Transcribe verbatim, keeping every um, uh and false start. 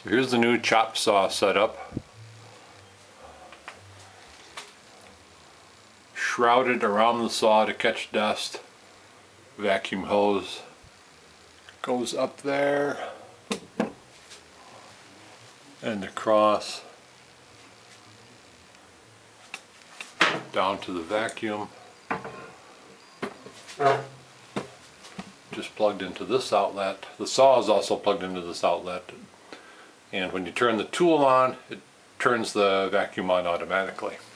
So here's the new chop saw setup. Shrouded around the saw to catch dust. Vacuum hose goes up there and across down to the vacuum. Just plugged into this outlet. The saw is also plugged into this outlet, and when you turn the tool on, it turns the vacuum on automatically.